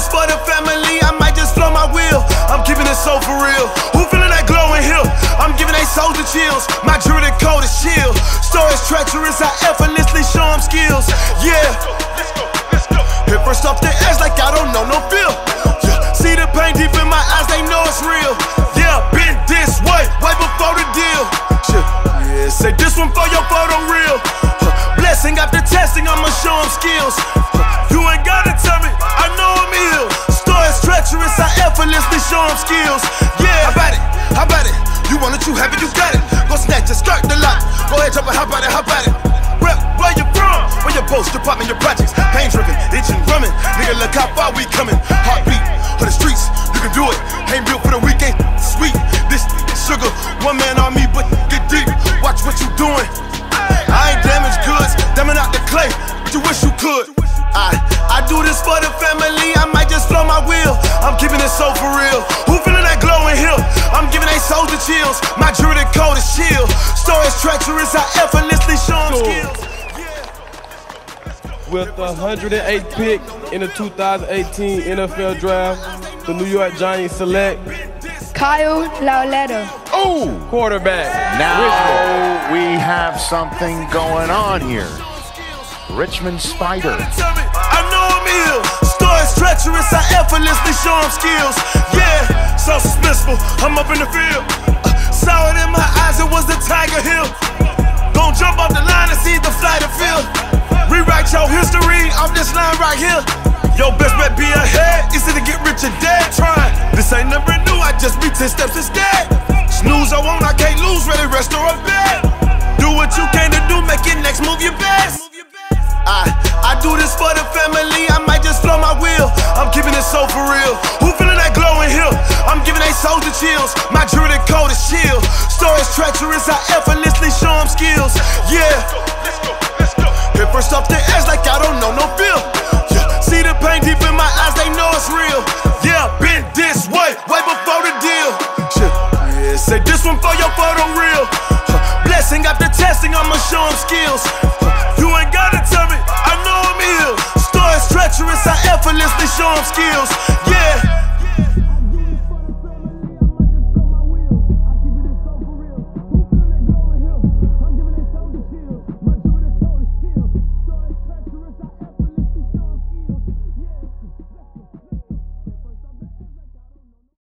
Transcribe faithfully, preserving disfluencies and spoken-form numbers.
this for the family, I might just flow my wheel. I'm keeping it so for real. Who feeling that glowing hill? I'm giving they soldier chills. My jewelry code is shield. Stories treacherous, I effortlessly show them skills. Yeah. Hit first off the edge like I don't know no feel. Yeah. See the pain deep in my eyes, they know it's real. Yeah, been this way, way before the deal. Shit. Yeah, say this one for your photo real. Huh. Blessing after testing, I'ma show them skills. Huh. You ain't gotta tell me, I know I'm ill. Stories treacherous, I effortlessly show them skills. Yeah, how about it? How about it? You want it, you have it, you got it. Go snatch it, skirt the lot. Go ahead, jump it, how about it, how about it? Rep, where you from? Where your post, your apartment, your projects. Pain driven, itching, drumming. Nigga, look how far we coming. Heartbeat for the streets, you can do it. Ain't built for the weekend, sweet. This sugar, one man on me, but get deep. Watch what you doing. I ain't damaged goods, damning out the clay, but you wish you could. I, I do this for the family, I might just flow my wheel. I'm keeping it so for real. Who feeling that glowing hill? I'm giving they soldier chills. My jewelry code is shield. Stories treacherous, I effortlessly show them skills. With the one hundred eighth pick in the two thousand eighteen N F L Draft, the New York Giants select Kyle Lauletta. Oh, quarterback. Now Richmond. we have something going on here. Richmond Spider. I know I'm ill. Stories treacherous, I effortlessly show them skills. Yeah, so suspenseful, I'm up in the field. Uh, saw it in my eyes, it was the Tiger Hill. Gon' jump off the line and see the flight of field. Rewrite your history off this line right here. Your best bet be ahead, easy to get rich and dead trying. This ain't never new, I just be ten steps instead. Snooze I won't, I can't lose, ready, rest or a bed. Do what you can to do, make your next move your best. I, I do this for the family, I might just flow my wheel. I'm keeping it so for real. Who feeling that glowing hill? I'm giving they soldier chills. My jewelry code is shield. Stories treacherous, I effortlessly show them skills. Yeah. Hit first off the edge like I don't know no feel. Yeah. See the pain deep in my eyes, they know it's real. Yeah, been this way, way before the deal. Shit. Yeah, say this one for your photo real. Huh. Blessing after testing, I'ma show them skills.